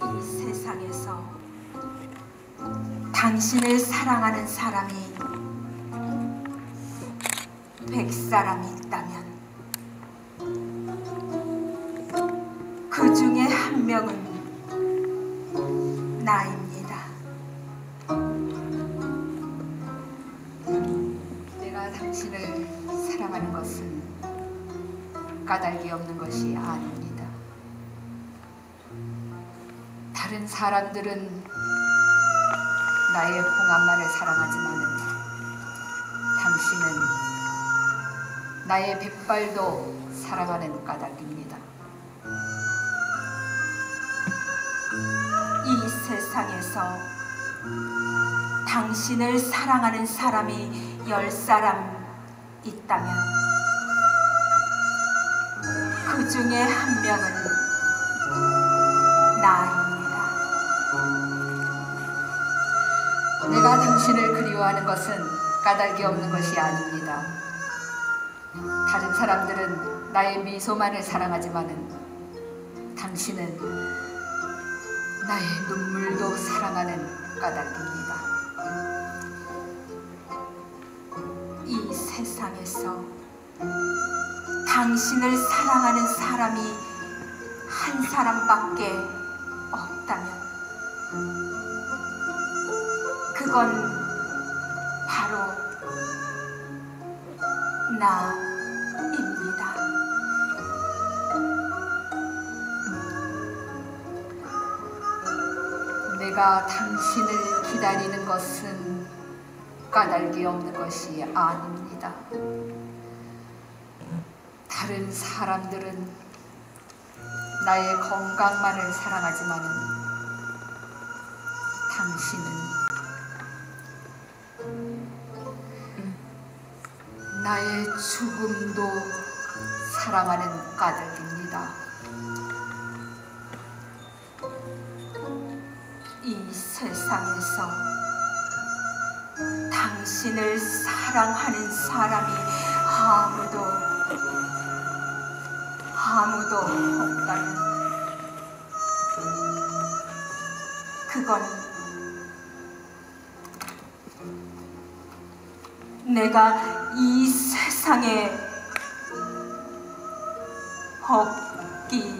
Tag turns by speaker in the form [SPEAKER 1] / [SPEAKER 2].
[SPEAKER 1] 이 세상에서 당신을 사랑하는 사람이 100사람이 있다면 그 중에 한 명은 나입니다. 내가 당신을 사랑하는 것은 까닭이 없는 것이 아닙니다. 다른 사람들은 나의 홍합만을 사랑하지만 당신은 나의 백발도 사랑하는 까닭입니다. 이 세상에서 당신을 사랑하는 사람이 10사람 있다면 그 중에 한 명은 나입니다. 내가 당신을 그리워하는 것은 까닭이 없는 것이 아닙니다. 다른 사람들은 나의 미소만을 사랑하지만 당신은 나의 눈물도 사랑하는 까닭입니다. 이 세상에서 당신을 사랑하는 사람이 한 사람밖에 없다면 그건 바로 나입니다. 내가 당신을 기다리는 것은 까닭이 없는 것이 아닙니다. 다른 사람들은 나의 건강만을 사랑하지만 당신은 나의 죽음도 사랑하는 까닭입니다. 이 세상에서 당신을 사랑하는 사람이 아무도 없다면 그건 내가 이 세상에 없기